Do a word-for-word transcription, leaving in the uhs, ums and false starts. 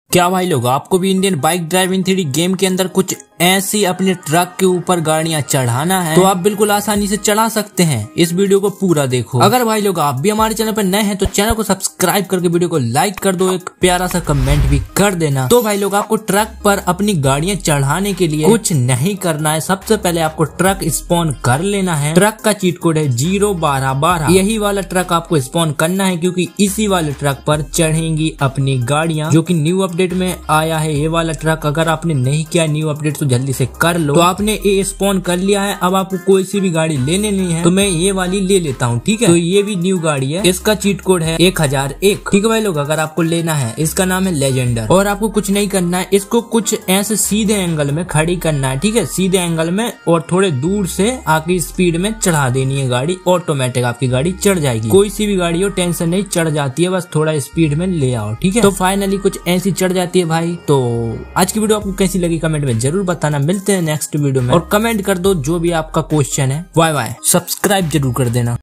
क्या भाई लोग आपको भी Indian bike driving three D game के अंदर कुछ ऐसी अपने ट्रक के ऊपर गाड़ियां चढ़ाना है तो आप बिल्कुल आसानी से चढ़ा सकते हैं। इस वीडियो को पूरा देखो। अगर भाई लोग आप भी हमारे चैनल पर नए हैं तो चैनल को सब्सक्राइब करके वीडियो को लाइक कर दो, एक प्यारा सा कमेंट भी कर देना। तो भाई लोग आपको ट्रक पर अपनी गाड़ियां चढ़ाने के लिए कुछ नहीं करना है। सबसे पहले आपको ट्रक स्पॉन कर लेना है। ट्रक का चीट कोड है जीरो बारह बारह। यही वाला ट्रक आपको स्पॉन करना है क्योंकि इसी वाले ट्रक पर चढ़ेंगी अपनी गाड़ियां, जो कि न्यू अपडेट में आया है ये वाला ट्रक। अगर आपने नहीं किया न्यू अपडेट तो जल्दी से कर लो। तो आपने ये स्पॉन कर लिया है। अब आपको कोई सी भी गाड़ी लेने नहीं है तो मैं ये वाली ले लेता हूँ, ठीक है। तो ये भी न्यू गाड़ी है, इसका चीट कोड है एक हजार एक। ठीक है भाई लोग, अगर आपको लेना है इसका नाम है लेजेंडर। और आपको कुछ नहीं करना है, इसको कुछ ऐसे सीधे एंगल में खड़ी करना है, ठीक है, सीधे एंगल में, और थोड़े दूर से आके स्पीड में चढ़ा देनी है गाड़ी। ऑटोमेटिक आपकी गाड़ी चढ़ जाएगी। कोई सी भी गाड़ी हो टेंशन नहीं, चढ़ जाती है, बस थोड़ा स्पीड में ले आओ, ठीक है। तो फाइनली कुछ ऐसी चढ़ जाती है भाई। तो आज की वीडियो आपको कैसी लगी कमेंट में जरूर बताना। मिलते हैं नेक्स्ट वीडियो में, और कमेंट कर दो जो भी आपका क्वेश्चन है। Bye bye. सब्सक्राइब जरूर कर देना।